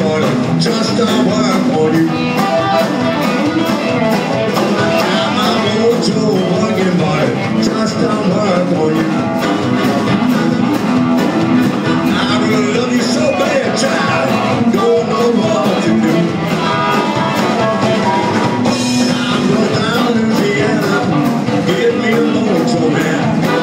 money just don't work for you. Got my mojo working, money just don't work for you. I really love you so bad, child, don't know what to do. I'm going down to Louisiana, give me a mojo man.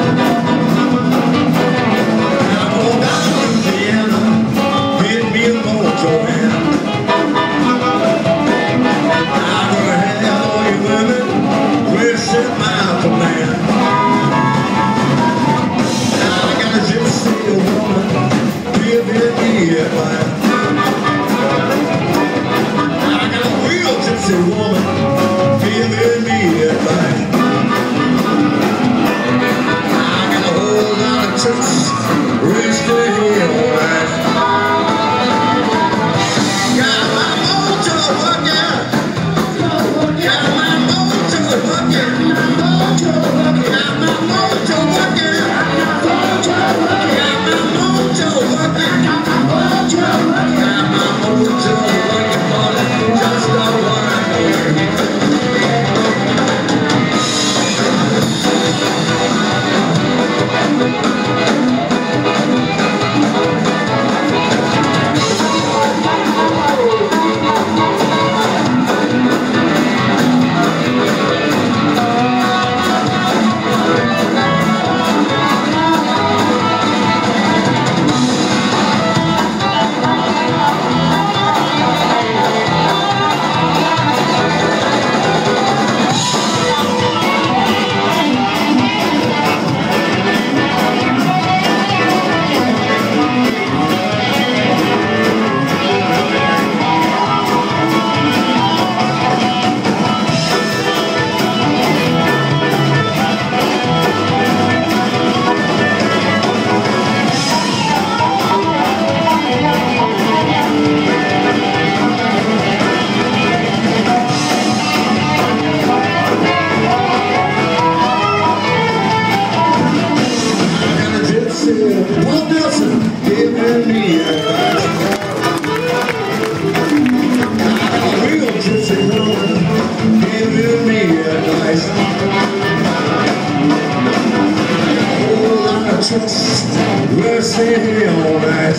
We'll see all right.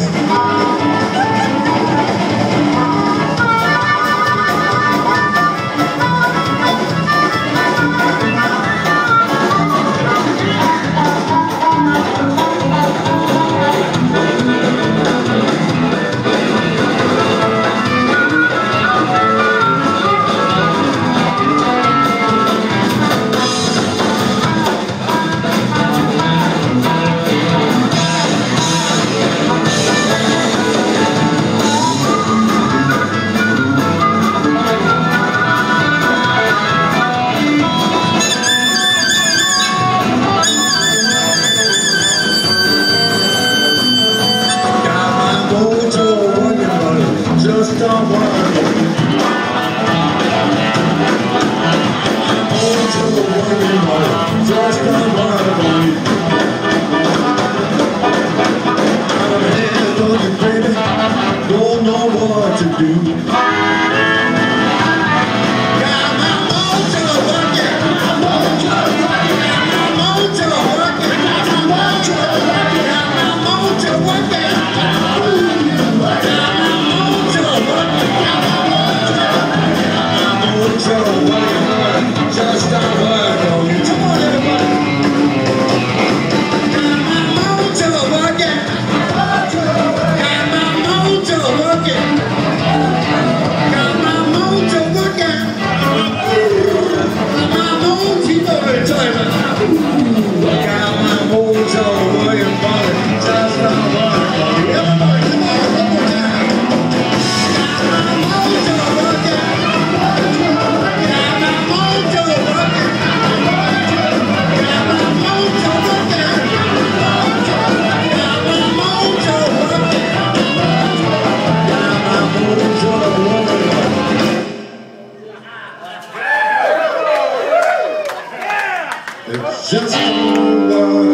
Just don't worry. Just don't worry. I'm ahead of you, baby. Don't know what to do. Got my mojo working. Got my mojo working. Got my mojo working. Got my mojo working. Got my mojo working. Just don't work on you. Come on, everybody. Got my mojo working. Got my mojo working. Got my mojo working. My mojo working. Got my mojo working, buddy. Just don't work on you. Everybody, come on, one more time. Got my mojo working. Just don't worry.